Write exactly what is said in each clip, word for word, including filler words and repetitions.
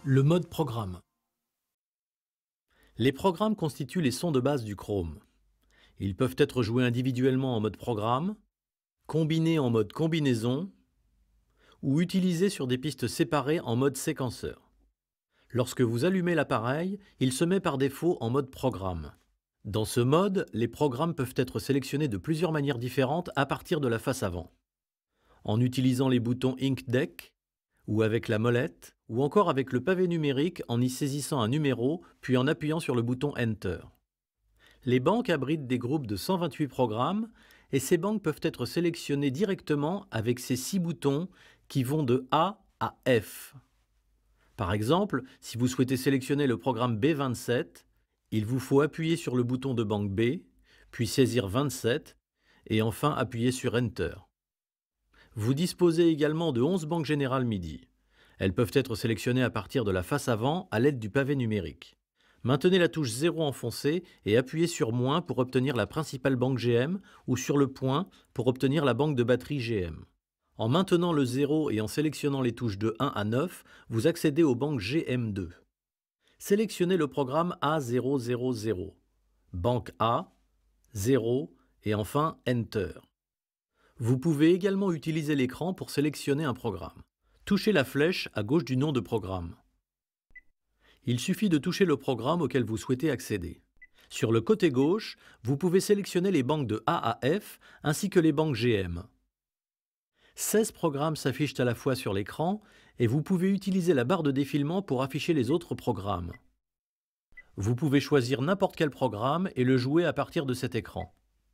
Le mode programme. Les programmes constituent les sons de base du Chrome. Ils peuvent être joués individuellement en mode programme, combinés en mode combinaison ou utilisés sur des pistes séparées en mode séquenceur. Lorsque vous allumez l'appareil, il se met par défaut en mode programme. Dans ce mode, les programmes peuvent être sélectionnés de plusieurs manières différentes à partir de la face avant. En utilisant les boutons Ink Deck, ou avec la molette, ou encore avec le pavé numérique en y saisissant un numéro, puis en appuyant sur le bouton Enter. Les banques abritent des groupes de cent vingt-huit programmes, et ces banques peuvent être sélectionnées directement avec ces six boutons qui vont de A à F. Par exemple, si vous souhaitez sélectionner le programme B vingt-sept, il vous faut appuyer sur le bouton de banque B, puis saisir vingt-sept, et enfin appuyer sur Enter. Vous disposez également de onze banques générales MIDI. Elles peuvent être sélectionnées à partir de la face avant à l'aide du pavé numérique. Maintenez la touche zéro enfoncée et appuyez sur moins pour obtenir la principale banque G M ou sur le point pour obtenir la banque de batterie G M. En maintenant le zéro et en sélectionnant les touches de un à neuf, vous accédez aux banques G M deux. Sélectionnez le programme A zéro zéro zéro, banque A, zéro et enfin Enter. Vous pouvez également utiliser l'écran pour sélectionner un programme. Touchez la flèche à gauche du nom de programme. Il suffit de toucher le programme auquel vous souhaitez accéder. Sur le côté gauche, vous pouvez sélectionner les banques de A à F ainsi que les banques G M. seize programmes s'affichent à la fois sur l'écran et vous pouvez utiliser la barre de défilement pour afficher les autres programmes. Vous pouvez choisir n'importe quel programme et le jouer à partir de cet écran.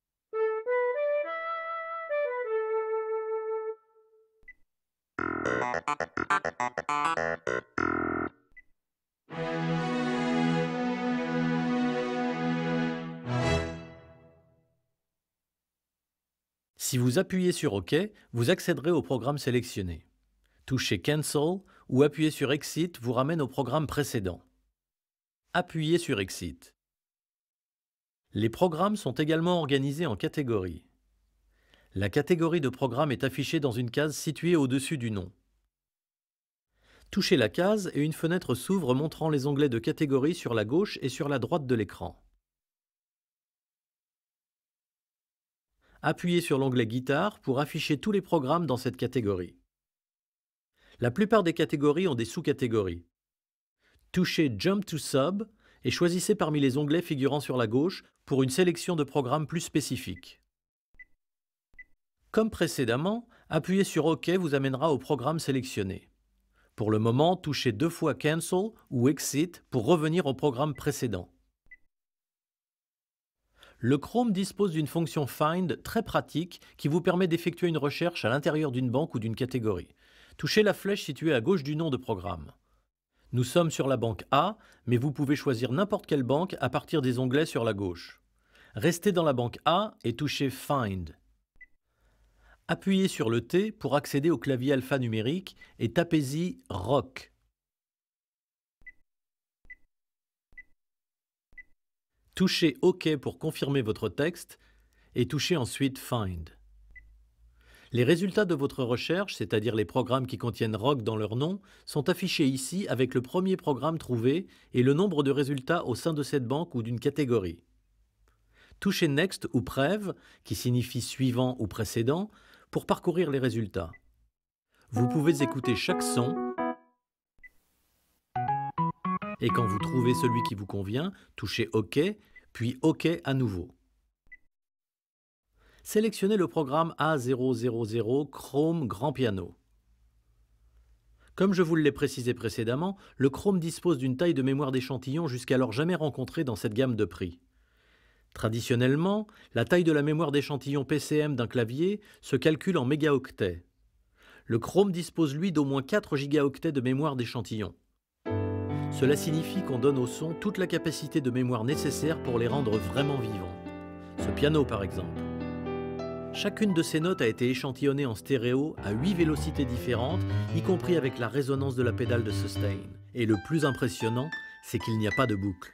Si vous appuyez sur OK, vous accéderez au programme sélectionné. Toucher Cancel ou appuyer sur Exit vous ramène au programme précédent. Appuyez sur Exit. Les programmes sont également organisés en catégories. La catégorie de programme est affichée dans une case située au-dessus du nom. Touchez la case et une fenêtre s'ouvre montrant les onglets de catégorie sur la gauche et sur la droite de l'écran. Appuyez sur l'onglet Guitare pour afficher tous les programmes dans cette catégorie. La plupart des catégories ont des sous-catégories. Touchez Jump to Sub et choisissez parmi les onglets figurant sur la gauche pour une sélection de programmes plus spécifiques. Comme précédemment, appuyer sur OK vous amènera au programme sélectionné. Pour le moment, touchez deux fois Cancel ou Exit pour revenir au programme précédent. Le Chrome dispose d'une fonction Find très pratique qui vous permet d'effectuer une recherche à l'intérieur d'une banque ou d'une catégorie. Touchez la flèche située à gauche du nom de programme. Nous sommes sur la banque A, mais vous pouvez choisir n'importe quelle banque à partir des onglets sur la gauche. Restez dans la banque A et touchez Find. Appuyez sur le T pour accéder au clavier alphanumérique et tapez-y Rock. Touchez OK pour confirmer votre texte et touchez ensuite Find. Les résultats de votre recherche, c'est-à-dire les programmes qui contiennent rock dans leur nom, sont affichés ici avec le premier programme trouvé et le nombre de résultats au sein de cette banque ou d'une catégorie. Touchez Next ou Prev, qui signifie suivant ou précédent, pour parcourir les résultats. Vous pouvez écouter chaque son et quand vous trouvez celui qui vous convient, touchez OK, puis OK à nouveau. Sélectionnez le programme A zéro zéro zéro Chrome Grand Piano. Comme je vous l'ai précisé précédemment, le Chrome dispose d'une taille de mémoire d'échantillon jusqu'alors jamais rencontrée dans cette gamme de prix. Traditionnellement, la taille de la mémoire d'échantillon P C M d'un clavier se calcule en mégaoctets. Le Chrome dispose lui d'au moins quatre gigaoctets de mémoire d'échantillon. Cela signifie qu'on donne au son toute la capacité de mémoire nécessaire pour les rendre vraiment vivants. Ce piano par exemple. Chacune de ces notes a été échantillonnée en stéréo à huit vélocités différentes, y compris avec la résonance de la pédale de sustain. Et le plus impressionnant, c'est qu'il n'y a pas de boucle.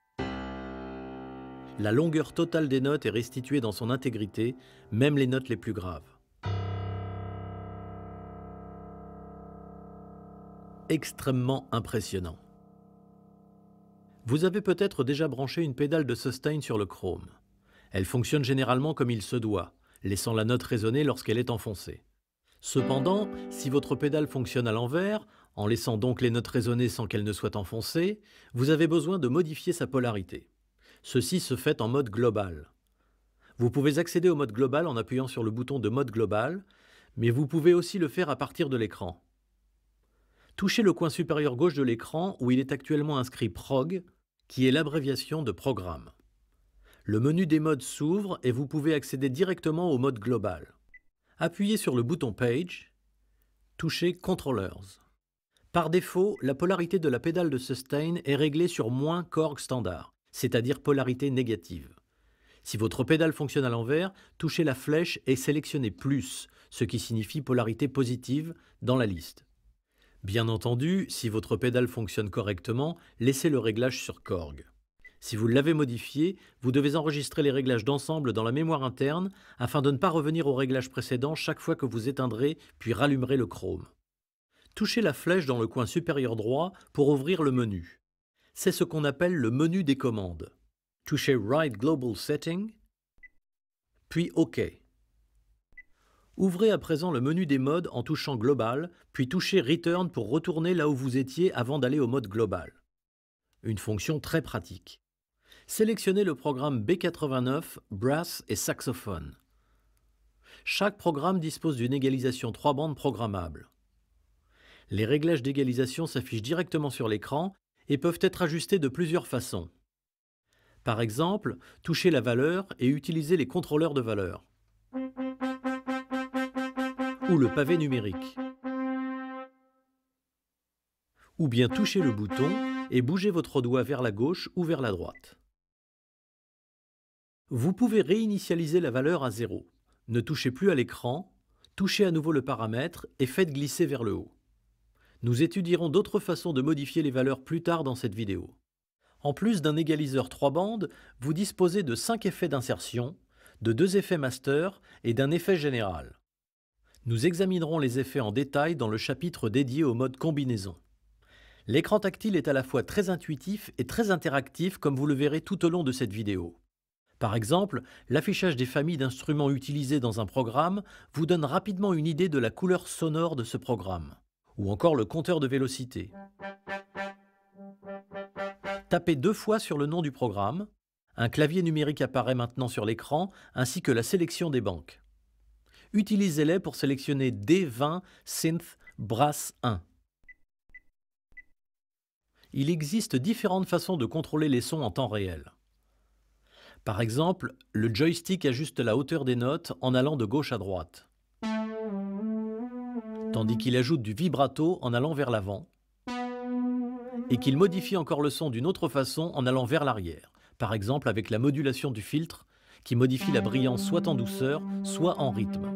La longueur totale des notes est restituée dans son intégrité, même les notes les plus graves. extrêmement impressionnant. Vous avez peut-être déjà branché une pédale de sustain sur le Chrome. Elle fonctionne généralement comme il se doit, laissant la note résonner lorsqu'elle est enfoncée. Cependant, si votre pédale fonctionne à l'envers, en laissant donc les notes résonner sans qu'elles ne soient enfoncées, vous avez besoin de modifier sa polarité. Ceci se fait en mode global. Vous pouvez accéder au mode global en appuyant sur le bouton de mode global, mais vous pouvez aussi le faire à partir de l'écran. Touchez le coin supérieur gauche de l'écran où il est actuellement inscrit Prog, qui est l'abréviation de programme. Le menu des modes s'ouvre et vous pouvez accéder directement au mode global. Appuyez sur le bouton Page, touchez Controllers. Par défaut, la polarité de la pédale de sustain est réglée sur moins Korg standard, c'est-à-dire polarité négative. Si votre pédale fonctionne à l'envers, touchez la flèche et sélectionnez plus, ce qui signifie polarité positive, dans la liste. Bien entendu, si votre pédale fonctionne correctement, laissez le réglage sur Korg. Si vous l'avez modifié, vous devez enregistrer les réglages d'ensemble dans la mémoire interne afin de ne pas revenir au réglage précédent chaque fois que vous éteindrez puis rallumerez le Chrome. Touchez la flèche dans le coin supérieur droit pour ouvrir le menu. C'est ce qu'on appelle le menu des commandes. Touchez Write Global Setting, puis OK. Ouvrez à présent le menu des modes en touchant Global, puis touchez Return pour retourner là où vous étiez avant d'aller au mode global. Une fonction très pratique. Sélectionnez le programme B quatre-vingt-neuf, Brass et Saxophone. Chaque programme dispose d'une égalisation trois bandes programmable. Les réglages d'égalisation s'affichent directement sur l'écran et peuvent être ajustés de plusieurs façons. Par exemple, touchez la valeur et utilisez les contrôleurs de valeur. Ou le pavé numérique. Ou bien touchez le bouton et bougez votre doigt vers la gauche ou vers la droite. Vous pouvez réinitialiser la valeur à zéro. Ne touchez plus à l'écran, touchez à nouveau le paramètre et faites glisser vers le haut. Nous étudierons d'autres façons de modifier les valeurs plus tard dans cette vidéo. En plus d'un égaliseur trois bandes, vous disposez de cinq effets d'insertion, de deux effets master et d'un effet général. Nous examinerons les effets en détail dans le chapitre dédié au mode combinaison. L'écran tactile est à la fois très intuitif et très interactif comme vous le verrez tout au long de cette vidéo. Par exemple, l'affichage des familles d'instruments utilisés dans un programme vous donne rapidement une idée de la couleur sonore de ce programme, ou encore le compteur de vélocité. Tapez deux fois sur le nom du programme. Un clavier numérique apparaît maintenant sur l'écran, ainsi que la sélection des banques. Utilisez-les pour sélectionner D vingt Synth Brass un. Il existe différentes façons de contrôler les sons en temps réel. Par exemple, le joystick ajuste la hauteur des notes en allant de gauche à droite, tandis qu'il ajoute du vibrato en allant vers l'avant, et qu'il modifie encore le son d'une autre façon en allant vers l'arrière, par exemple avec la modulation du filtre, qui modifie la brillance soit en douceur, soit en rythme.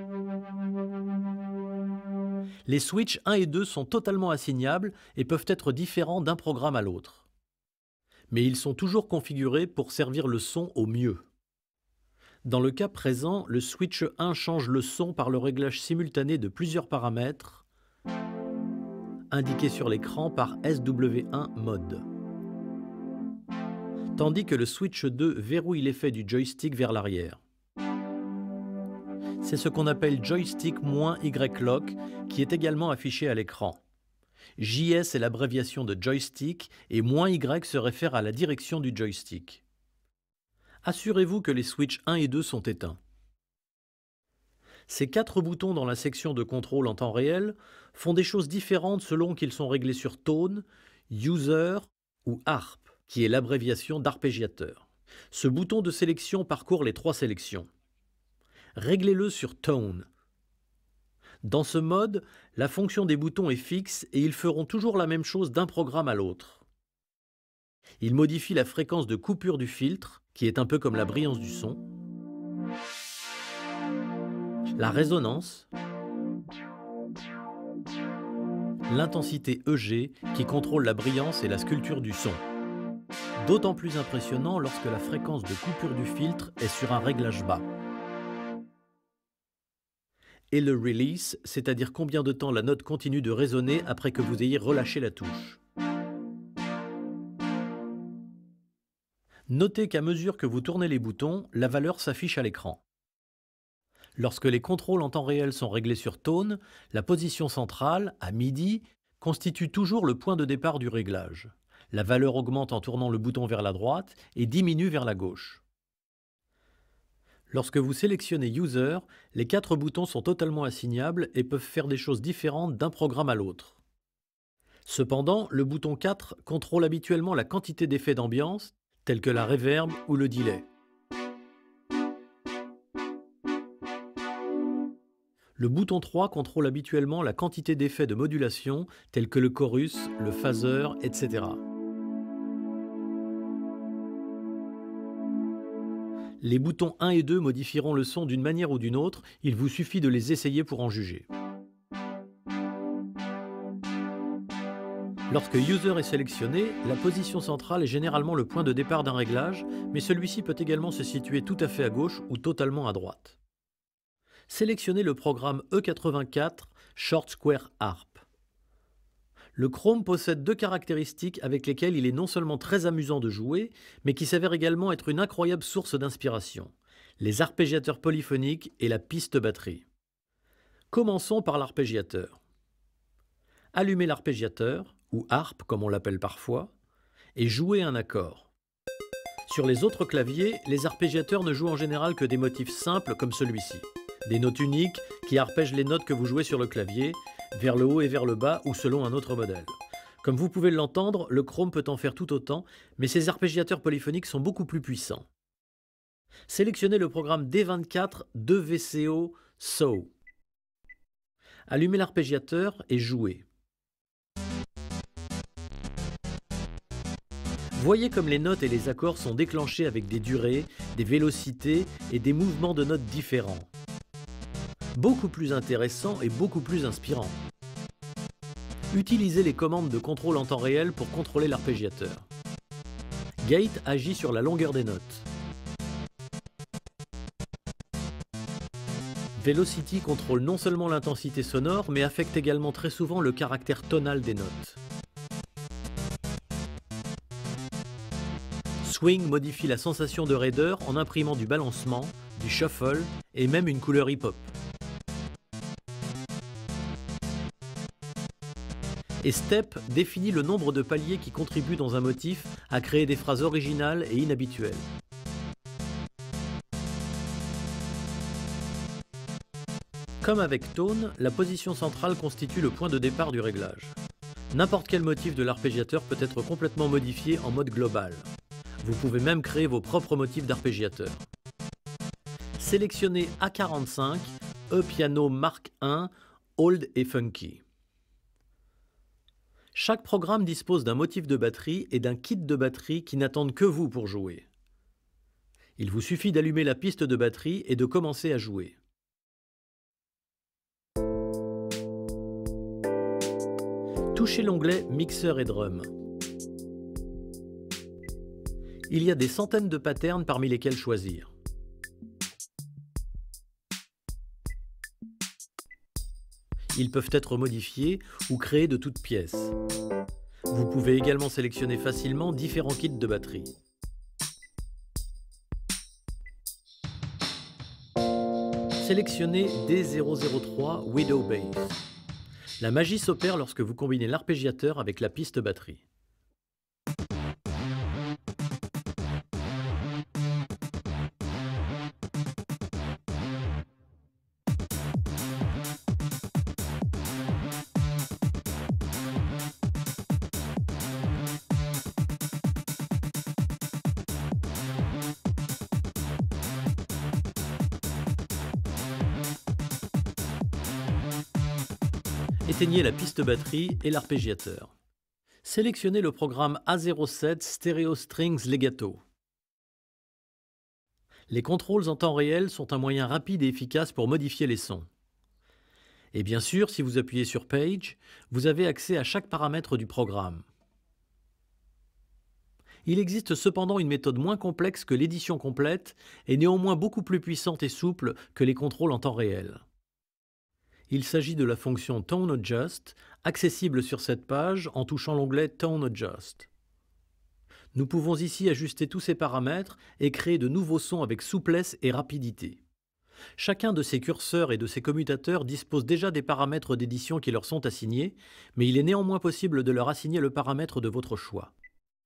Les switches un et deux sont totalement assignables et peuvent être différents d'un programme à l'autre. Mais ils sont toujours configurés pour servir le son au mieux. Dans le cas présent, le switch un change le son par le réglage simultané de plusieurs paramètres, indiqués sur l'écran par S W un mode. Tandis que le switch deux verrouille l'effet du joystick vers l'arrière. C'est ce qu'on appelle joystick Y-lock qui est également affiché à l'écran. J S est l'abréviation de joystick et -Y se réfère à la direction du joystick. Assurez-vous que les switches un et deux sont éteints. Ces quatre boutons dans la section de contrôle en temps réel font des choses différentes selon qu'ils sont réglés sur Tone, User ou Harp, qui est l'abréviation d'arpégiateur. Ce bouton de sélection parcourt les trois sélections. Réglez-le sur Tone. Dans ce mode, la fonction des boutons est fixe et ils feront toujours la même chose d'un programme à l'autre. Ils modifient la fréquence de coupure du filtre, qui est un peu comme la brillance du son, la résonance, l'intensité E G, qui contrôle la brillance et la sculpture du son. D'autant plus impressionnant lorsque la fréquence de coupure du filtre est sur un réglage bas. et le release, c'est-à-dire combien de temps la note continue de résonner après que vous ayez relâché la touche. Notez qu'à mesure que vous tournez les boutons, la valeur s'affiche à l'écran. Lorsque les contrôles en temps réel sont réglés sur Tone, la position centrale, à midi, constitue toujours le point de départ du réglage. La valeur augmente en tournant le bouton vers la droite et diminue vers la gauche. Lorsque vous sélectionnez User, les quatre boutons sont totalement assignables et peuvent faire des choses différentes d'un programme à l'autre. Cependant, le bouton quatre contrôle habituellement la quantité d'effets d'ambiance, tels que la reverb ou le delay. Le bouton trois contrôle habituellement la quantité d'effets de modulation, tels que le chorus, le phaser, et cetera. Les boutons un et deux modifieront le son d'une manière ou d'une autre, il vous suffit de les essayer pour en juger. Lorsque User est sélectionné, la position centrale est généralement le point de départ d'un réglage, mais celui-ci peut également se situer tout à fait à gauche ou totalement à droite. Sélectionnez le programme E quatre-vingt-quatre Short Square Harp. Le Chrome possède deux caractéristiques avec lesquelles il est non seulement très amusant de jouer, mais qui s'avèrent également être une incroyable source d'inspiration: les arpégiateurs polyphoniques et la piste batterie. Commençons par l'arpégiateur. Allumez l'arpégiateur, ou harpe comme on l'appelle parfois, et jouez un accord. Sur les autres claviers, les arpégiateurs ne jouent en général que des motifs simples comme celui-ci. Des notes uniques qui arpègent les notes que vous jouez sur le clavier, vers le haut et vers le bas ou selon un autre modèle. Comme vous pouvez l'entendre, le Chrome peut en faire tout autant, mais ces arpégiateurs polyphoniques sont beaucoup plus puissants. Sélectionnez le programme D vingt-quatre deux V C O S O. Allumez l'arpégiateur et jouez. Voyez comme les notes et les accords sont déclenchés avec des durées, des vélocités et des mouvements de notes différents. Beaucoup plus intéressant et beaucoup plus inspirant. Utilisez les commandes de contrôle en temps réel pour contrôler l'arpégiateur. Gate agit sur la longueur des notes. Velocity contrôle non seulement l'intensité sonore, mais affecte également très souvent le caractère tonal des notes. Swing modifie la sensation de raideur en imprimant du balancement, du shuffle et même une couleur hip-hop. Et Step définit le nombre de paliers qui contribuent dans un motif à créer des phrases originales et inhabituelles. Comme avec Tone, la position centrale constitue le point de départ du réglage. N'importe quel motif de l'arpégiateur peut être complètement modifié en mode global. Vous pouvez même créer vos propres motifs d'arpégiateur. Sélectionnez A quarante-cinq, E-Piano Mark un, Old et Funky. Chaque programme dispose d'un motif de batterie et d'un kit de batterie qui n'attendent que vous pour jouer. Il vous suffit d'allumer la piste de batterie et de commencer à jouer. Touchez l'onglet Mixeur et Drum. Il y a des centaines de patterns parmi lesquels choisir. Ils peuvent être modifiés ou créés de toutes pièces. Vous pouvez également sélectionner facilement différents kits de batterie. Sélectionnez D zéro zéro trois Widow Bass. La magie s'opère lorsque vous combinez l'arpégiateur avec la piste batterie. Éteignez la piste batterie et l'arpégiateur. Sélectionnez le programme A zéro sept Stereo Strings Legato. Les contrôles en temps réel sont un moyen rapide et efficace pour modifier les sons. Et bien sûr, si vous appuyez sur Page, vous avez accès à chaque paramètre du programme. Il existe cependant une méthode moins complexe que l'édition complète et néanmoins beaucoup plus puissante et souple que les contrôles en temps réel. Il s'agit de la fonction ToneAdjust, accessible sur cette page en touchant l'onglet ToneAdjust. Nous pouvons ici ajuster tous ces paramètres et créer de nouveaux sons avec souplesse et rapidité. Chacun de ces curseurs et de ces commutateurs dispose déjà des paramètres d'édition qui leur sont assignés, mais il est néanmoins possible de leur assigner le paramètre de votre choix.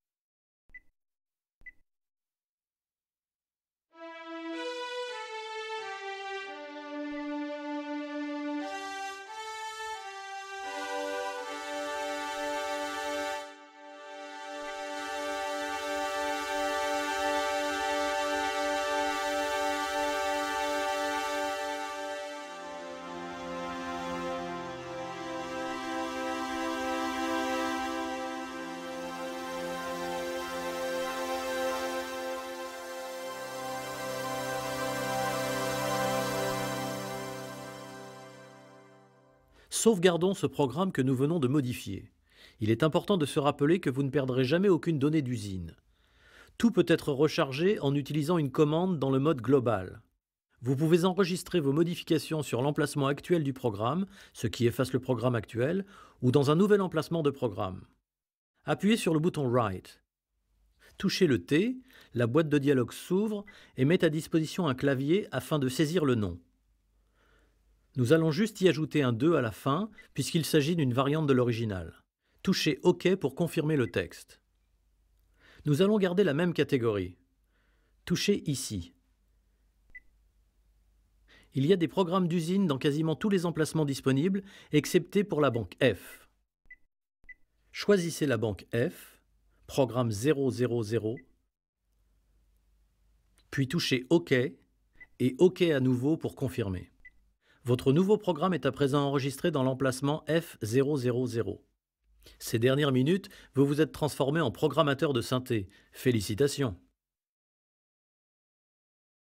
Sauvegardons ce programme que nous venons de modifier. Il est important de se rappeler que vous ne perdrez jamais aucune donnée d'usine. Tout peut être rechargé en utilisant une commande dans le mode global. Vous pouvez enregistrer vos modifications sur l'emplacement actuel du programme, ce qui efface le programme actuel, ou dans un nouvel emplacement de programme. Appuyez sur le bouton Write. Touchez le T, la boîte de dialogue s'ouvre et met à disposition un clavier afin de saisir le nom. Nous allons juste y ajouter un deux à la fin, puisqu'il s'agit d'une variante de l'original. Touchez OK pour confirmer le texte. Nous allons garder la même catégorie. Touchez ici. Il y a des programmes d'usine dans quasiment tous les emplacements disponibles, excepté pour la banque F. Choisissez la banque F, programme zéro zéro zéro, puis touchez OK et OK à nouveau pour confirmer. Votre nouveau programme est à présent enregistré dans l'emplacement F zéro zéro zéro. Ces dernières minutes, vous vous êtes transformé en programmateur de synthé. Félicitations!